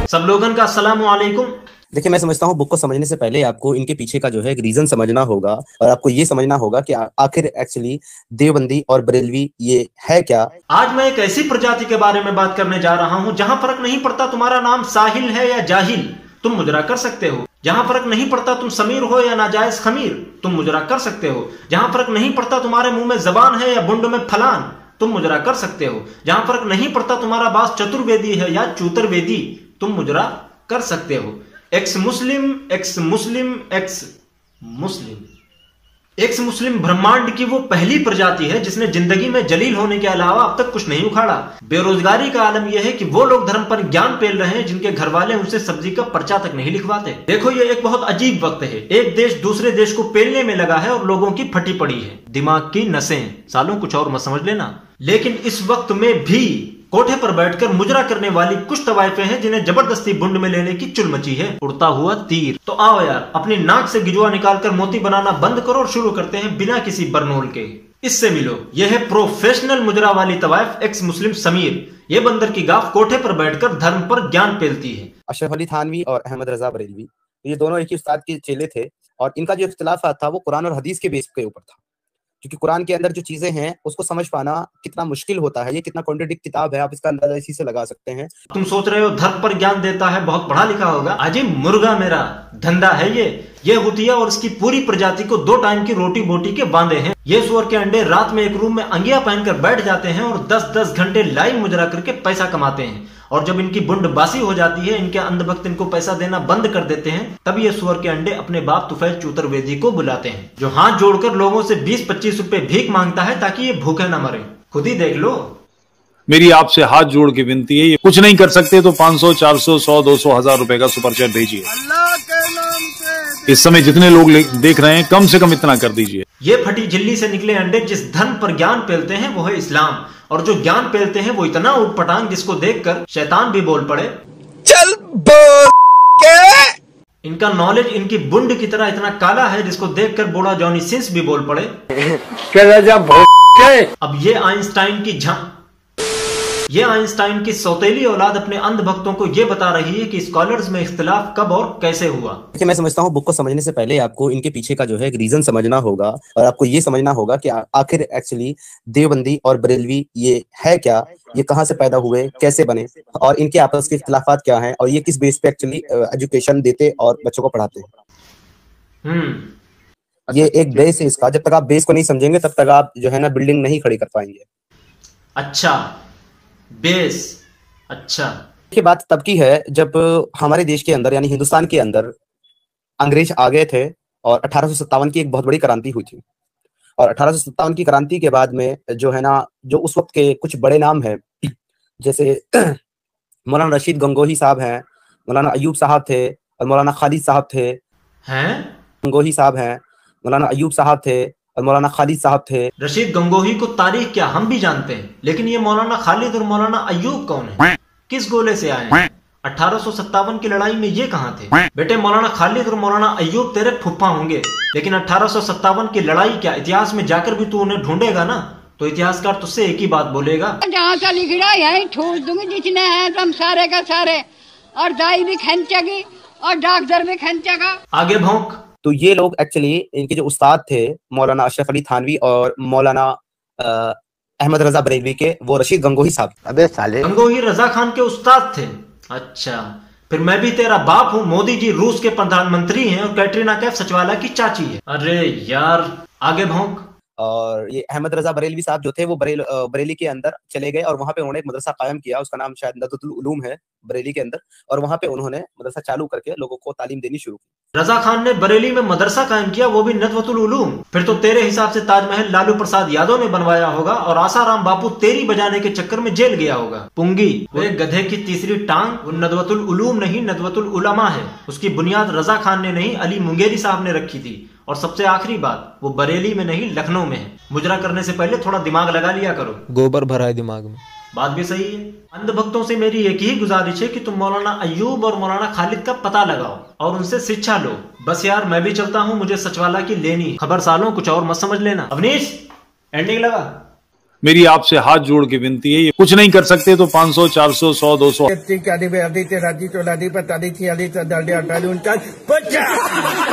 सब लोगन का अस्सलाम वालेकुम। देखिए, मैं समझता हूँ बुक को समझने से पहले आपको इनके पीछे का जो है एक रीजन समझना होगा और आपको ये समझना होगा कि आखिर एक्चुअली देवबंदी और बरेलवी ये है क्या। आज मैं एक ऐसी प्रजाति के बारे में बात करने जा रहा हूँ जहाँ फर्क नहीं पड़ता तुम्हारा नाम साहिल है या जाहिल, तुम मुजरा कर सकते हो। जहाँ फर्क नहीं पड़ता तुम समीर हो या नाजायज खमीर, तुम मुजरा कर सकते हो। जहाँ फर्क नहीं पड़ता तुम्हारे मुंह में जबान है या बुंड में फलान, तुम मुजरा कर सकते हो। जहाँ फर्क नहीं पड़ता तुम्हारा बास चतुर्वेदी है या चूतरवेदी, तुम मुजरा कर सकते हो। Ex Muslim ex Muslim ex Muslim ex Muslim ब्रह्मांड की वो पहली प्रजाति है जिसने जिंदगी में जलील होने के अलावा अब तक कुछ नहीं उखाड़ा। बेरोजगारी का आलम यह है कि वो लोग धर्म पर ज्ञान पेल रहे हैं जिनके घर वाले उनसे सब्जी का पर्चा तक नहीं लिखवाते। देखो, ये एक बहुत अजीब वक्त है। एक देश दूसरे देश को पेलने में लगा है और लोगों की फटी पड़ी है दिमाग की नसें। सालों कुछ और मत समझ लेना। लेकिन इस वक्त में भी कोठे पर बैठकर मुजरा करने वाली कुछ तवाइफें हैं जिन्हें जबरदस्ती बुंड में लेने की चुल मची है। उड़ता हुआ तीर। तो आओ यार, अपनी नाक से गिजुआ निकालकर मोती बनाना बंद करो और शुरू करते हैं बिना किसी बरनोल के। इससे मिलो, यह है प्रोफेशनल मुजरा वाली तवाइफ एक्स मुस्लिम समीर। ये बंदर की गाफ कोठे पर बैठकर धर्म पर ज्ञान पेलती है। अशरफ अली थानवी और अहमद रजा बरेलवी, ये दोनों एक ही उस्ताद के चेले थे और इनका जो इख्तिलाफ था वो कुरान और हदीस के बेस के ऊपर था। क्योंकि कुरान के अंदर जो चीजें हैं उसको समझ पाना कितना मुश्किल होता है, ये कितना कॉन्ट्रडिक्ट किताब है, आप इसका अंदाजा इसी से लगा सकते हैं। तुम सोच रहे हो धर्म पर ज्ञान देता है, बहुत पढ़ा लिखा होगा। अजी मुर्गा मेरा धंधा है ये हुतिया और इसकी पूरी प्रजाति को 2 टाइम की रोटी बोटी के बांधे हैं। ये सुअर के अंडे रात में एक रूम में अंगिया पहनकर बैठ जाते हैं और 10-10 घंटे लाइव मुजरा करके पैसा कमाते हैं। और जब इनकी बुंड बासी हो जाती है, इनके अंधभक्त इनको पैसा देना बंद कर देते हैं, तब ये सुअर के अंडे अपने बाप तुफैल चूतरवेदी को बुलाते हैं, जो हाथ जोड़कर लोगों से 20-25 रुपए भीख मांगता है ताकि ये भूखे ना मरे। खुद ही देख लो। मेरी आपसे हाथ जोड़ के विनती है, ये कुछ नहीं कर सकते तो 500, 400, 100, 200, 1000 रुपए का सुपर चैट भेजिए। इस समय जितने लोग देख रहे हैं कम से कम इतना कर दीजिए। ये फटी झिल्ली से निकले अंडे जिस धर्म पर ज्ञान पेलते हैं वो है इस्लाम। और जो ज्ञान पेलते हैं वो इतना उटपटांग जिसको देखकर शैतान भी बोल पड़े चल बोल के। इनका नॉलेज इनकी बुंड की तरह इतना काला है जिसको देखकर बूढ़ा जॉनी सिंस भी बोल पड़े अब ये आइंस्टाइन की सौतेली औलाद अपने अंध भक्तों को ये बता रही है कि स्कॉलर्स में इख्तिलाफ कब और कैसे हुआ। देखिए, मैं समझता हूँ बुक को समझने से पहले आपको इनके पीछे का जो है एक रीजन समझना होगा और आपको ये समझना होगा कि आखिर एक्चुअली देवबंदी और बरेलवी ये है क्या, ये कहाँ से पैदा हुए, कैसे बने और इनके आपस के इख्तिलाफात क्या हैं और ये किस बेस पे एक्चुअली एजुकेशन देते और बच्चों को पढ़ाते हैं। ये एक बेस है इसका। जब तक आप बेस को नहीं समझेंगे तब तक आप जो है ना बिल्डिंग नहीं खड़ी कर पाएंगे। अच्छा, बेस। अच्छा, ये बात तब की है जब हमारे देश के अंदर यानी हिंदुस्तान के अंदर अंग्रेज आ गए थे और 1857 की एक बहुत बड़ी क्रांति हुई थी। और 1857 की क्रांति के बाद में जो है ना, जो उस वक्त के कुछ बड़े नाम हैं, जैसे मौलाना रशीद गंगोही साहब हैं, मौलाना अयूब साहब थे और मौलाना खालिद साहब थे। गंगोही साहब हैं, मौलाना अयूब साहब थे और मौलाना खालिद साहब थे। रशीद गंगोही को तारीख क्या हम भी जानते हैं, लेकिन ये मौलाना खालिद और मौलाना अयूब कौन है, किस गोले से आए हैं? 1857 की लड़ाई में ये कहाँ थे? बेटे, मौलाना खालिद और मौलाना अयूब तेरे फुफ्फा होंगे, लेकिन 1857 की लड़ाई क्या, इतिहास में जाकर भी तू उन्हें ढूंढेगा ना तो इतिहासकार तुझसे एक ही बात बोलेगा, जहाँ से लिख रहा है ठोस दूंगी जितने हैं तुम सारे का सारे, और दाई भी खींचेगी और डॉक्टर भी खींचेगा। आगे भौंक। तो ये लोग एक्चुअली इनके जो उस्ताद थे मौलाना अशरफ अली थानवी और मौलाना अहमद रजा बरेलवी के, वो रशीद गंगोही साहब। अबे साले, गंगोही रजा खान के उस्ताद थे। अच्छा, फिर मैं भी तेरा बाप हूँ। मोदी जी रूस के प्रधानमंत्री हैं और कैटरीना कैफ सचिवालय की चाची है। अरे यार, आगे भौंक। और ये अहमद रजा बरेलवी साहब जो थे वो बरेली के अंदर चले गए और वहां पे उन्होंने एक मदरसा कायम किया, उसका नाम शायद नदवतुल उलूम है बरेली के अंदर, और वहां पे उन्होंने मदरसा चालू करके लोगों को तालीम देनी शुरू की। रजा खान ने बरेली में मदरसा कायम किया, वो भी नदवतुल उलूम। फिर तो तेरे हिसाब से ताजमहल लालू प्रसाद यादव ने बनवाया होगा और आसाराम बापू तेरी बजाने के चक्कर में जेल गया होगा। पुंगी, वो एक गधे की तीसरी टांग, वो नदवतुल उलूम नहीं नदवतुल उलमा है। उसकी बुनियाद रजा खान ने नहीं, अली मुंगेरी साहब ने रखी थी। और सबसे आखिरी बात, वो बरेली में नहीं लखनऊ में है। मुजरा करने से पहले थोड़ा दिमाग लगा लिया करो। गोबर भरा है दिमाग में। बात भी सही है। अंध भक्तों से मेरी एक ही गुजारिश है कि तुम मौलाना अयूब और मौलाना खालिद का पता लगाओ और उनसे शिक्षा लो। बस यार, मैं भी चलता हूँ, मुझे सचवाला की लेनी खबर। सालों कुछ और मत समझ लेना। अवनीश, एंडिंग लगा। मेरी आपसे हाथ जोड़ के विनती है, ये कुछ नहीं कर सकते तो 500, 400, 100, 200